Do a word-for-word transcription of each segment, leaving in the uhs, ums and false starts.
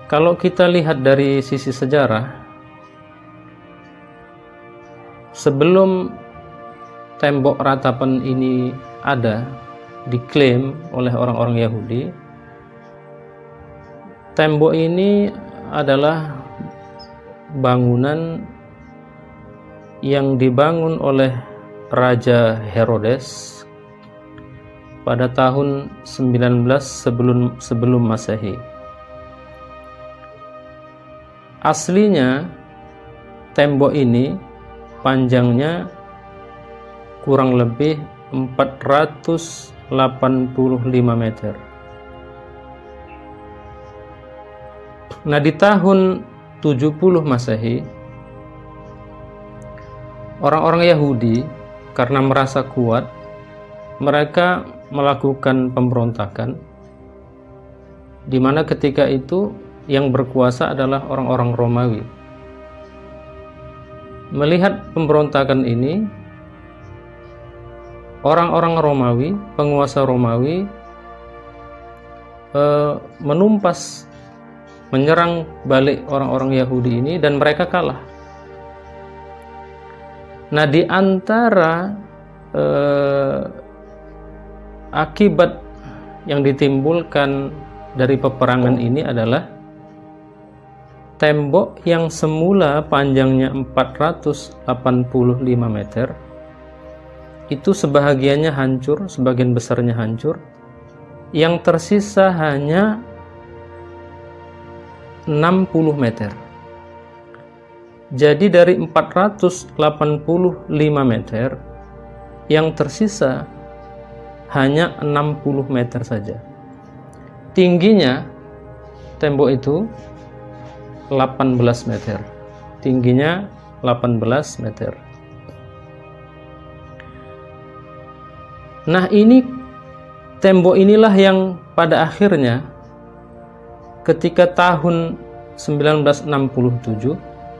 Kalau kita lihat dari sisi sejarah, sebelum tembok ratapan ini ada, diklaim oleh orang-orang Yahudi, tembok ini adalah bangunan yang dibangun oleh Raja Herodes pada tahun sembilan belas sebelum sebelum Masehi. Aslinya tembok ini panjangnya kurang lebih empat ratus delapan puluh lima meter. Nah, di tahun tujuh puluh Masehi, orang-orang Yahudi karena merasa kuat, mereka melakukan pemberontakan, di mana ketika itu yang berkuasa adalah orang-orang Romawi. Melihat pemberontakan ini, orang-orang Romawi, penguasa Romawi, eh, menumpas, menyerang balik orang-orang Yahudi ini, dan mereka kalah. Nah, di antara eh, akibat yang ditimbulkan dari peperangan ini adalah tembok yang semula panjangnya empat ratus delapan puluh lima meter itu sebahagiannya hancur, sebagian besarnya hancur. Yang tersisa hanya enam puluh meter. Jadi dari empat ratus delapan puluh lima meter, yang tersisa hanya enam puluh meter saja. Tingginya tembok itu delapan belas meter. Tingginya delapan belas meter. Nah, ini tembok inilah yang pada akhirnya ketika tahun sembilan belas enam puluh tujuh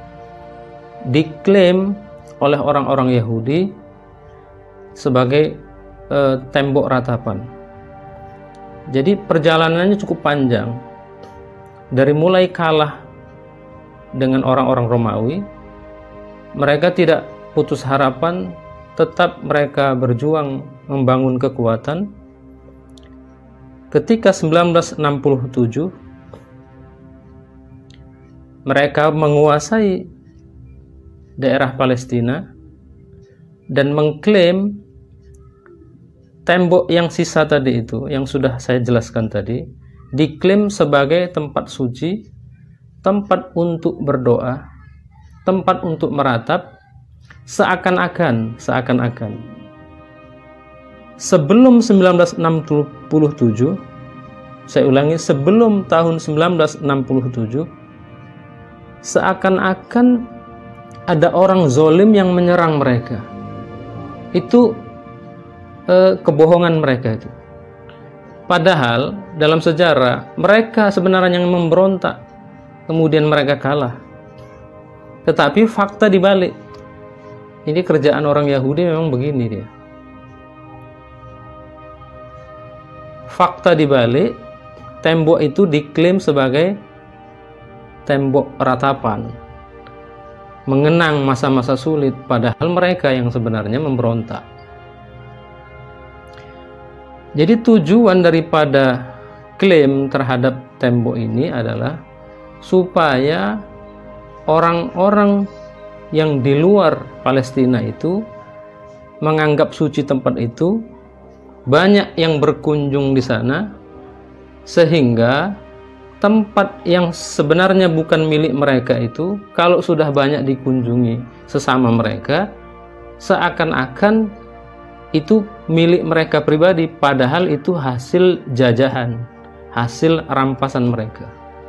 diklaim oleh orang-orang Yahudi sebagai e, tembok ratapan. Jadi perjalanannya cukup panjang. Dari mulai kalah dengan orang-orang Romawi, mereka tidak putus harapan, tetap mereka berjuang membangun kekuatan. Ketika sembilan belas enam puluh tujuh mereka menguasai daerah Palestina dan mengklaim tembok yang sisa tadi itu, yang sudah saya jelaskan tadi, diklaim sebagai tempat suci, tempat untuk berdoa, tempat untuk meratap, seakan-akan seakan-akan sebelum sembilan belas enam puluh tujuh, saya ulangi, sebelum tahun sembilan belas enam puluh tujuh, seakan-akan ada orang zolim yang menyerang mereka. Itu eh, kebohongan mereka itu. Padahal dalam sejarah mereka sebenarnya yang memberontak, kemudian mereka kalah. Tetapi fakta dibalik, ini kerjaan orang Yahudi memang begini dia. Fakta dibalik, tembok itu diklaim sebagai tembok ratapan, mengenang masa-masa sulit, padahal mereka yang sebenarnya memberontak. Jadi tujuan daripada klaim terhadap tembok ini adalah supaya orang-orang yang di luar Palestina itu menganggap suci tempat itu, banyak yang berkunjung di sana, sehingga tempat yang sebenarnya bukan milik mereka itu, kalau sudah banyak dikunjungi sesama mereka, seakan-akan itu milik mereka pribadi, padahal itu hasil jajahan, hasil rampasan mereka.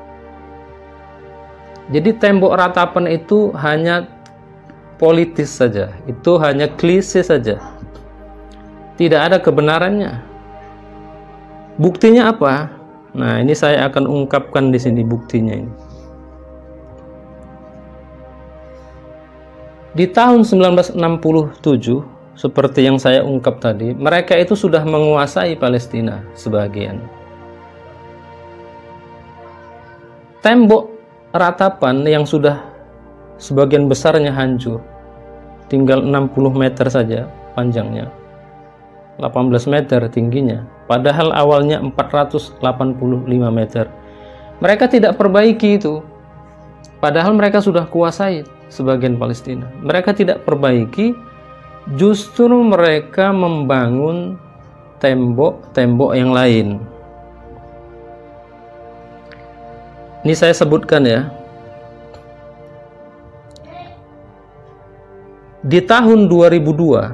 Jadi tembok ratapan itu hanya politis saja, itu hanya klise saja, tidak ada kebenarannya. Buktinya apa? Nah, ini saya akan ungkapkan di sini buktinya ini. Di tahun sembilan belas enam puluh tujuh, seperti yang saya ungkap tadi, mereka itu sudah menguasai Palestina sebagian. tembok ratapan yang sudah sebagian besarnya hancur, tinggal enam puluh meter saja panjangnya, delapan belas meter tingginya, padahal awalnya empat ratus delapan puluh lima meter. Mereka tidak perbaiki itu, padahal mereka sudah kuasai sebagian Palestina. Mereka tidak perbaiki, justru mereka membangun tembok-tembok yang lain. Ini saya sebutkan ya. Di tahun dua ribu dua,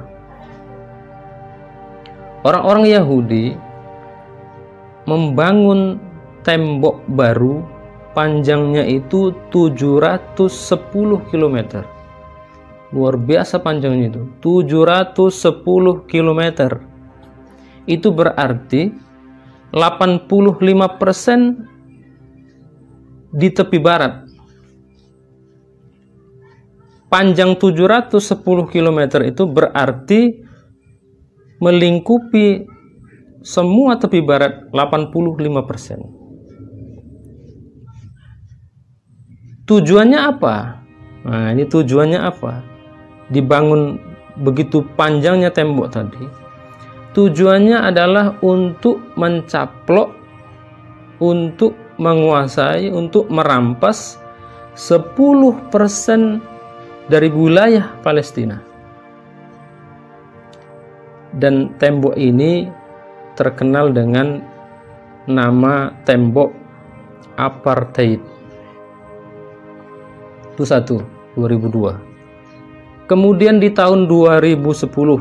orang-orang Yahudi membangun tembok baru, panjangnya itu tujuh ratus sepuluh kilometer. Luar biasa panjangnya itu, tujuh ratus sepuluh kilometer. Itu berarti delapan puluh lima persen di tepi barat. Panjang tujuh ratus sepuluh kilometer itu berarti melingkupi semua tepi barat delapan puluh lima persen. Tujuannya apa? Nah, ini tujuannya apa? Dibangun begitu panjangnya tembok tadi. Tujuannya adalah untuk mencaplok, untuk menguasai, untuk merampas sepuluh persen dari wilayah Palestina. Dan tembok ini terkenal dengan nama tembok apartheid. Itu satu, dua ribu dua. Kemudian di tahun dua ribu sepuluh,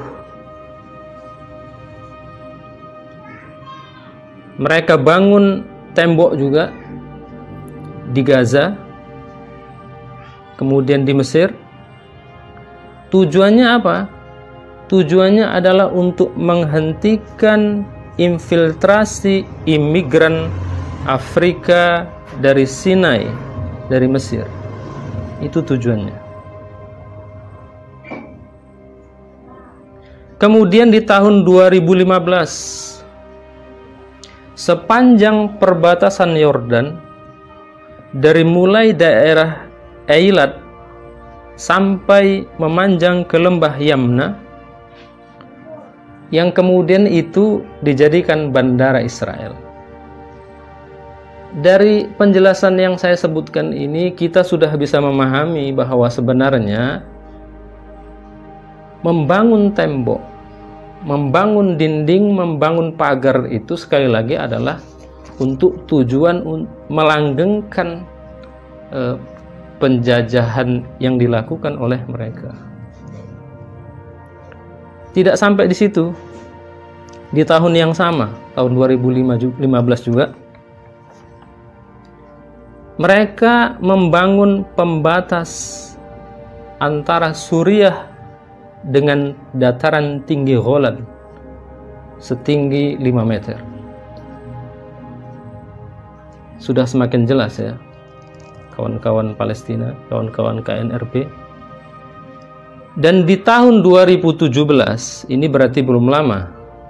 mereka bangun tembok juga di Gaza, kemudian di Mesir. Tujuannya apa? Tujuannya adalah untuk menghentikan infiltrasi imigran Afrika dari Sinai, dari Mesir. Itu tujuannya. Kemudian di tahun dua ribu lima belas, sepanjang perbatasan Yordan, dari mulai daerah Eilat sampai memanjang ke lembah Yamna, yang kemudian itu dijadikan bandara Israel. Dari penjelasan yang saya sebutkan ini, kita sudah bisa memahami bahwa sebenarnya membangun tembok, membangun dinding, membangun pagar itu sekali lagi adalah untuk tujuan melanggengkan eh, penjajahan yang dilakukan oleh mereka. Tidak sampai di situ. Di tahun yang sama, tahun dua ribu lima belas juga, mereka membangun pembatas antara Suriah dengan dataran tinggi Golan setinggi lima meter. Sudah semakin jelas ya, kawan-kawan Palestina, kawan-kawan K N R B. Dan di tahun dua ribu tujuh belas, ini berarti belum lama,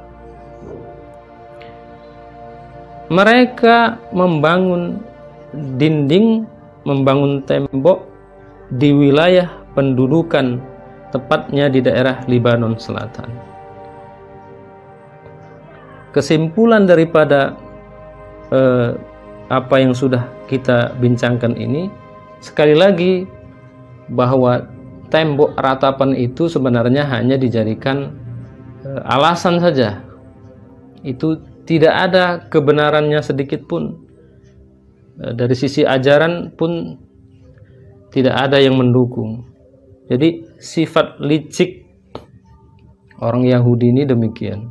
mereka membangun dinding, membangun tembok di wilayah pendudukan, tepatnya di daerah Lebanon Selatan. Kesimpulan daripada eh, apa yang sudah kita bincangkan ini, sekali lagi bahwa tembok ratapan itu sebenarnya hanya dijadikan eh, alasan saja. Itu tidak ada kebenarannya sedikit pun. Eh, dari sisi ajaran pun tidak ada yang mendukung. Jadi sifat licik orang Yahudi ini demikian.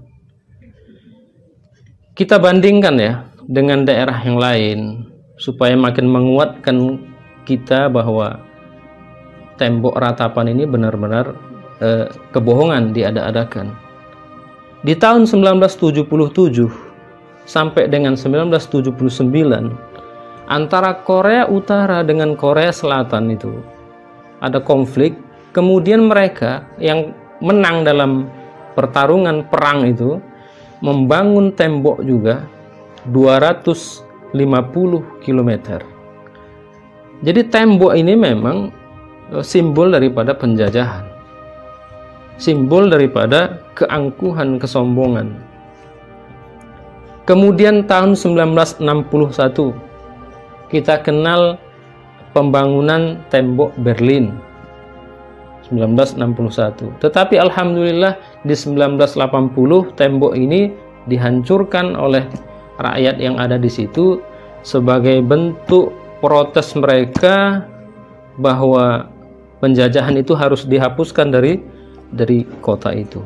Kita bandingkan ya dengan daerah yang lain supaya makin menguatkan kita bahwa tembok ratapan ini benar-benar eh, kebohongan, diada-adakan. Di tahun seribu sembilan ratus tujuh puluh tujuh sampai dengan seribu sembilan ratus tujuh puluh sembilan, antara Korea Utara dengan Korea Selatan itu ada konflik. Kemudian mereka yang menang dalam pertarungan perang itu membangun tembok juga dua ratus lima puluh kilometer. Jadi tembok ini memang simbol daripada penjajahan, simbol daripada keangkuhan, kesombongan. Kemudian tahun seribu sembilan ratus enam puluh satu kita kenal pembangunan tembok Berlin. seribu sembilan ratus enam puluh satu. Tetapi alhamdulillah di seribu sembilan ratus delapan puluh tembok ini dihancurkan oleh rakyat yang ada di situ sebagai bentuk protes mereka bahwa penjajahan itu harus dihapuskan dari dari kota itu.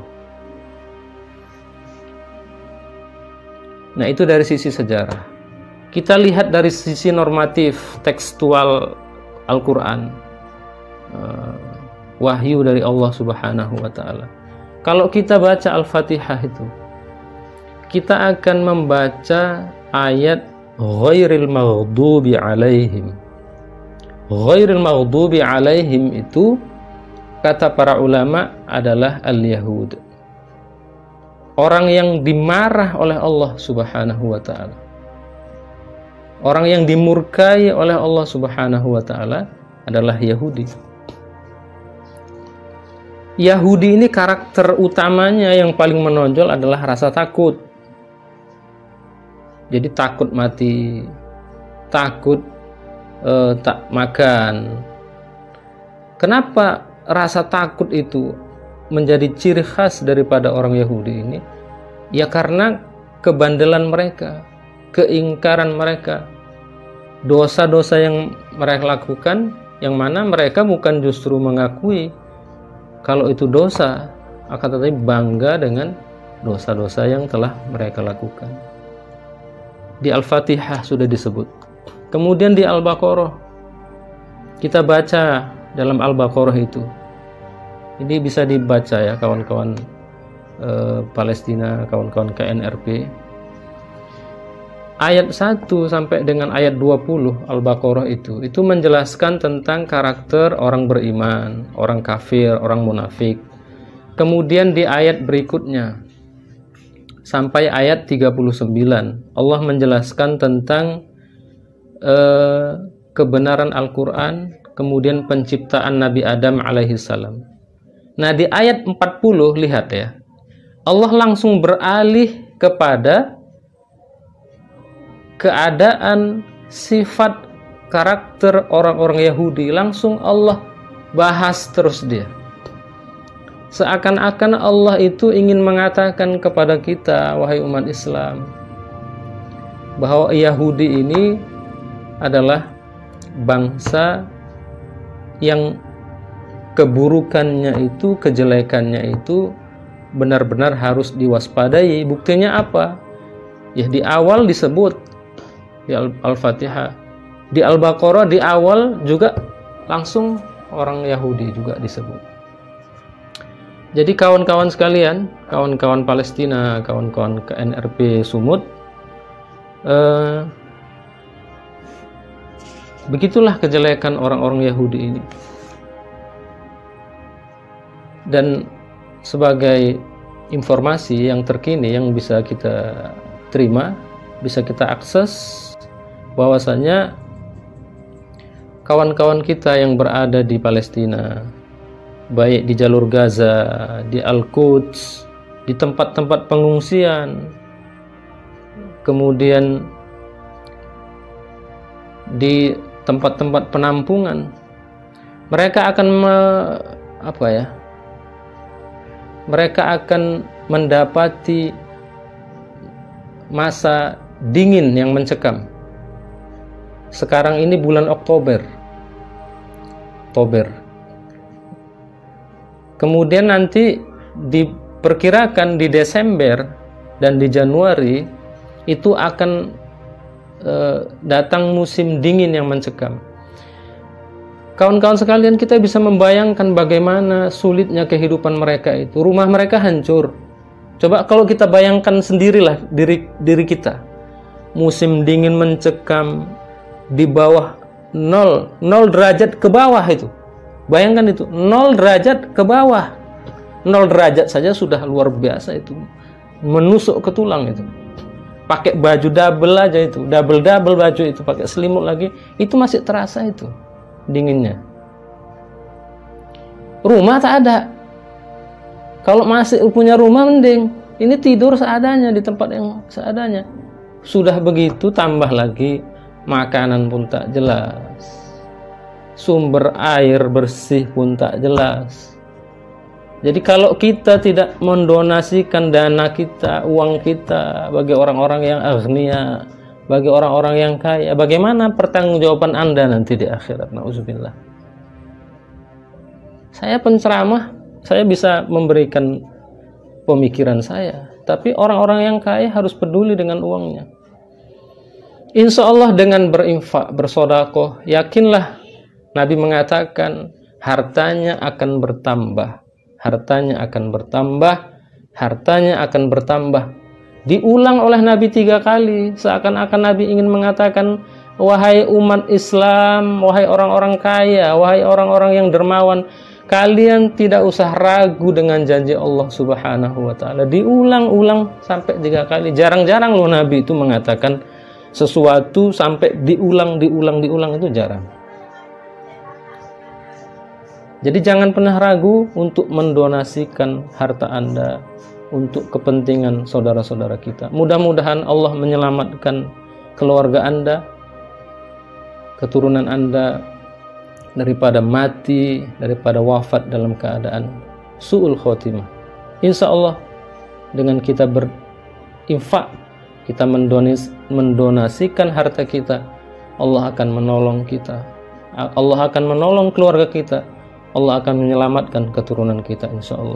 Nah, itu dari sisi sejarah. Kita lihat dari sisi normatif tekstual Al-Quran, uh, wahyu dari Allah Subhanahu wa Ta'ala. Kalau kita baca Al-Fatihah itu, kita akan membaca ayat ghairil maghdubi alaihim. Ghairil maghdubi alaihim itu kata para ulama adalah al-Yahud, orang yang dimarah oleh Allah Subhanahu wa Ta'ala, orang yang dimurkai oleh Allah Subhanahu wa Ta'ala adalah Yahudi. Yahudi ini karakter utamanya yang paling menonjol adalah rasa takut. Jadi takut mati, takut eh, tak makan. Kenapa rasa takut itu menjadi ciri khas daripada orang Yahudi ini? Ya karena kebandelan mereka, keingkaran mereka, dosa-dosa yang mereka lakukan, yang mana mereka bukan justru mengakui kalau itu dosa, akan tetapi bangga dengan dosa-dosa yang telah mereka lakukan. Di Al-Fatihah sudah disebut. Kemudian di Al-Baqarah, kita baca dalam Al-Baqarah itu, ini bisa dibaca ya kawan-kawan eh, Palestina, kawan-kawan K N R P, ayat satu sampai dengan ayat dua puluh Al-Baqarah itu itu menjelaskan tentang karakter orang beriman, orang kafir, orang munafik. Kemudian di ayat berikutnya sampai ayat tiga puluh sembilan Allah menjelaskan tentang eh, kebenaran Al-Quran, kemudian penciptaan Nabi Adam alaihi salam. Nah, di ayat empat puluh lihat ya, Allah langsung beralih kepada keadaan, sifat, karakter orang-orang Yahudi. Langsung Allah bahas terus dia. Seakan-akan Allah itu ingin mengatakan kepada kita, wahai umat Islam, bahwa Yahudi ini adalah bangsa yang keburukannya itu, kejelekannya itu benar-benar harus diwaspadai. Buktinya apa? Ya di awal disebut di Al-Fatihah, di Al-Baqarah di awal juga langsung orang Yahudi juga disebut. Jadi kawan-kawan sekalian, kawan-kawan Palestina, kawan-kawan K N R P Sumut, eh, begitulah kejelekan orang-orang Yahudi ini. Dan sebagai informasi yang terkini yang bisa kita terima, bisa kita akses, bahwasanya kawan-kawan kita yang berada di Palestina, baik di jalur Gaza, di Al-Quds, di tempat-tempat pengungsian, kemudian di tempat-tempat penampungan, mereka akan me, apa ya? Mereka akan mendapati masa dingin yang mencekam. Sekarang ini bulan Oktober. Oktober. Kemudian nanti diperkirakan di Desember dan di Januari itu akan e, datang musim dingin yang mencekam. Kawan-kawan sekalian, kita bisa membayangkan bagaimana sulitnya kehidupan mereka itu. Rumah mereka hancur. Coba kalau kita bayangkan sendirilah diri diri kita. Musim dingin mencekam di bawah nol, nol derajat ke bawah itu. Bayangkan itu, nol derajat ke bawah. nol derajat saja sudah luar biasa itu. Menusuk ke tulang itu. pakai baju double aja itu, double-double baju itu, pakai selimut lagi, itu masih terasa itu dinginnya. Rumah tak ada. Kalau masih punya rumah mending, ini tidur seadanya di tempat yang seadanya. Sudah begitu tambah lagi makanan pun tak jelas, sumber air bersih pun tak jelas. Jadi kalau kita tidak mendonasikan dana kita, uang kita bagi orang-orang yang aghnia, bagi orang-orang yang kaya, bagaimana pertanggungjawaban Anda nanti di akhirat? Nauzubillah. Saya penceramah, saya bisa memberikan pemikiran saya, tapi orang-orang yang kaya harus peduli dengan uangnya. Insya Allah dengan berinfak, bersodakoh, yakinlah Nabi mengatakan hartanya akan bertambah. Hartanya akan bertambah, hartanya akan bertambah. Diulang oleh Nabi tiga kali, seakan-akan Nabi ingin mengatakan, wahai umat Islam, wahai orang-orang kaya, wahai orang-orang yang dermawan, kalian tidak usah ragu dengan janji Allah Subhanahu wa ta'ala. Diulang-ulang sampai tiga kali. Jarang-jarang loh Nabi itu mengatakan sesuatu sampai diulang, diulang, diulang, itu jarang. Jadi jangan pernah ragu untuk mendonasikan harta Anda untuk kepentingan saudara-saudara kita. Mudah-mudahan Allah menyelamatkan keluarga Anda, keturunan Anda daripada mati, daripada wafat dalam keadaan su'ul khotimah. Insya Allah dengan kita berinfak, kita mendonis, mendonasikan harta kita, Allah akan menolong kita, Allah akan menolong keluarga kita, Allah akan menyelamatkan keturunan kita insya Allah.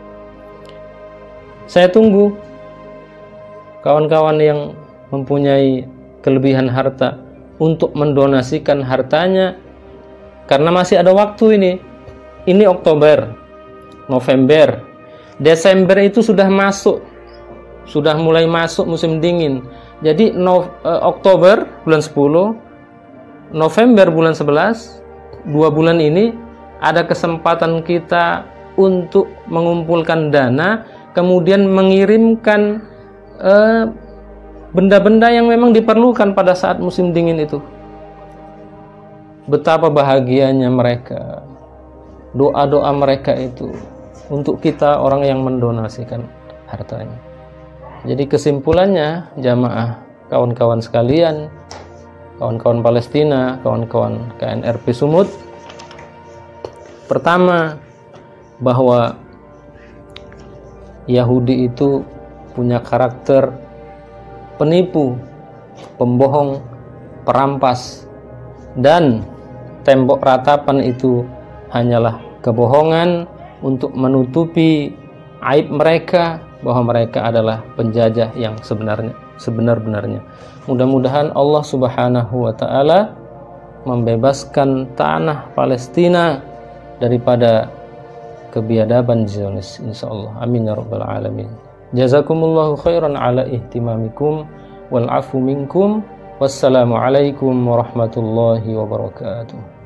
Saya tunggu kawan-kawan yang mempunyai kelebihan harta untuk mendonasikan hartanya, karena masih ada waktu ini. Ini Oktober, November, Desember itu sudah masuk, sudah mulai masuk musim dingin. Jadi no, eh, Oktober bulan sepuluh, November bulan sebelas, dua bulan ini ada kesempatan kita untuk mengumpulkan dana, kemudian mengirimkan benda-benda uh, yang memang diperlukan pada saat musim dingin itu. Betapa bahagianya mereka, doa-doa mereka itu untuk kita orang yang mendonasikan hartanya. Jadi kesimpulannya, jamaah, kawan-kawan sekalian, kawan-kawan Palestina, kawan-kawan K N R P Sumut, pertama, bahwa Yahudi itu punya karakter penipu, pembohong, perampas, dan tembok ratapan itu hanyalah kebohongan untuk menutupi aib mereka, bahwa mereka adalah penjajah yang sebenarnya sebenar-benarnya. Mudah-mudahan Allah Subhanahu wa ta'ala membebaskan tanah Palestina daripada kebiadaban Zionis insyaallah. Amin ya rabbal alamin. Jazakumullahu khairan ala ihtimamikum wal afu minkum. Wassalamu alaikum warahmatullahi wabarakatuh.